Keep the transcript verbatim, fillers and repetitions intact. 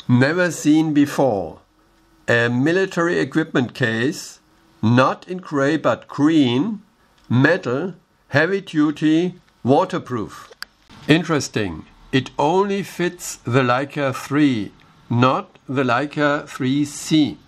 Never seen before. A military equipment case, not in grey but green, metal, heavy duty, waterproof. Interesting. It only fits the Leica three, not the Leica three C.